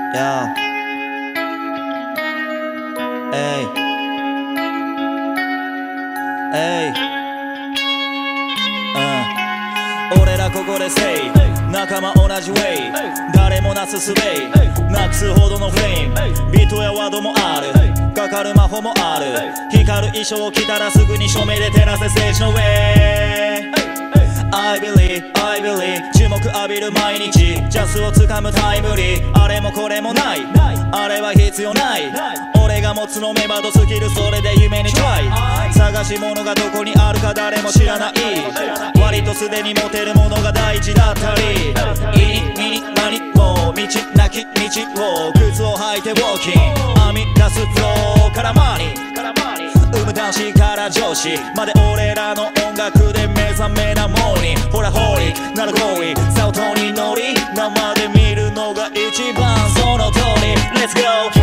Yeah. Ey. Ey. 俺らここでせい仲間同じウェイ誰もなすすべいなくすほどのフレームビートやワードもあるかかる魔法もある光る衣装を着たらすぐに照明で照らせステージの上I believe, I believe 注目浴びる毎日ジャスをつかむタイムリーあれもこれもないあれは必要ない俺が持つのメバドスキルそれで夢にトライ探し物がどこにあるか誰も知らない割とすでに持てるものが大事だったりいに何も道なき道を靴を履いてウォーキング編み出すフローからマニ生む男子から上司まで俺らの音楽で目覚めなモーニングほらホーリックならゴーイサウトに乗り生で見るのが一番その通り Let's go